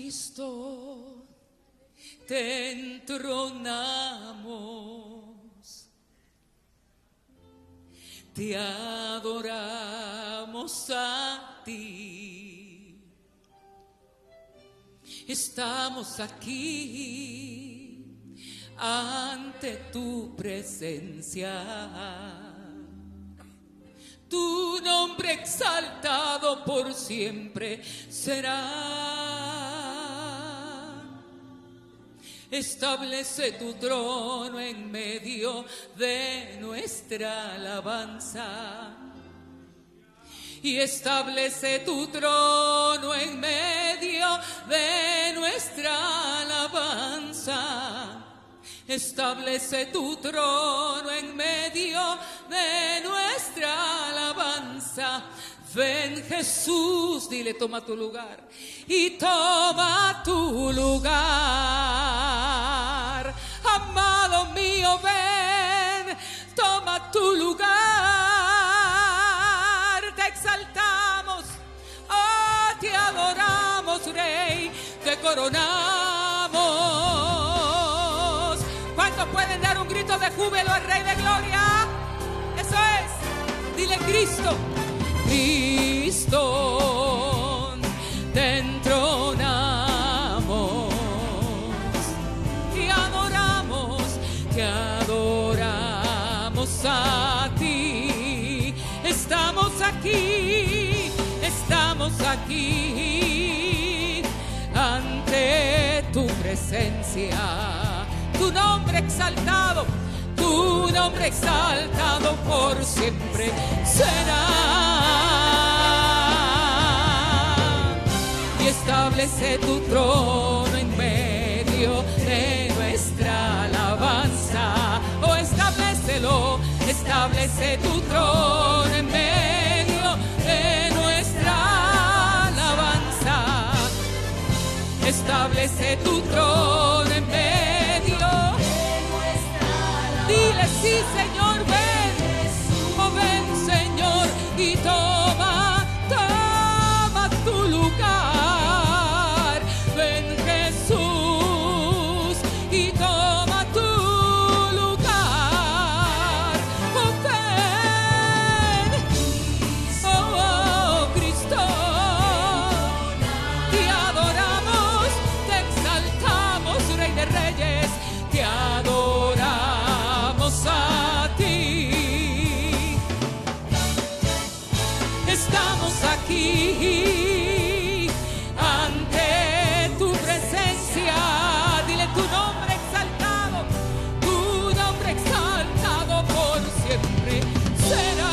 Cristo, te entronamos, te adoramos a ti. Estamos aquí ante tu presencia. Tu nombre exaltado por siempre será. Establece tu trono en medio de nuestra alabanza. Y establece tu trono en medio de nuestra alabanza. Establece tu trono en medio de nuestra alabanza. Ven Jesús, dile, toma tu lugar. Y toma tu lugar. Amado mío, ven, toma tu lugar. Te exaltamos, oh, te adoramos, Rey, te coronamos. ¿Cuántos pueden dar un grito de júbilo al Rey de Gloria? Eso es. Dile, Cristo, Cristo, te entronamos, te adoramos a ti. Estamos aquí ante tu presencia. Tu nombre exaltado por siempre será. Y establece tu trono en medio de nuestra alabanza. Oh, establécelo, establece tu trono en medio de nuestra alabanza. Establece tu trono en medio. Dile, sí, Señor, ven, oh, ven, Señor, y toma tu lugar. Ven, Jesús, y toma tu lugar. Oh, ven, oh, Cristo, te adoramos, te exaltamos, Rey de Reyes, te adoramos a ti. Estamos aquí ante tu presencia. Dile, tu nombre exaltado por siempre será.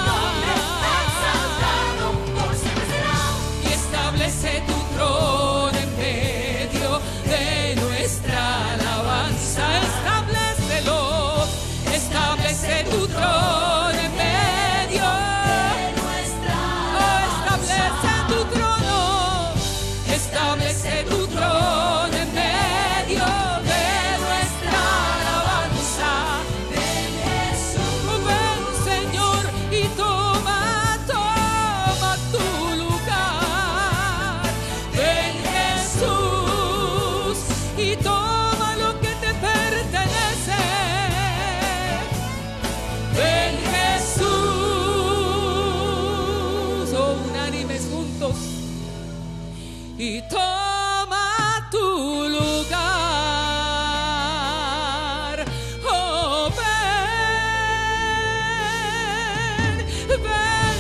Y establece tu trono en medio de nuestra alabanza. Establece tu trono en medio de nuestra alabanza. Establece tu trono en medio de nuestra alabanza. Ven Jesús, ven Señor, y toma tu lugar. Ven Jesús, y toma lo que te pertenece. Ven Jesús, oh, unánimes juntos, y toma tu lugar. Oh, ven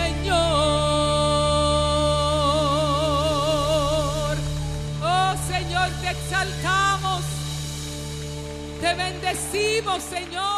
Señor. Oh, Señor, te exaltamos, te bendecimos, Señor.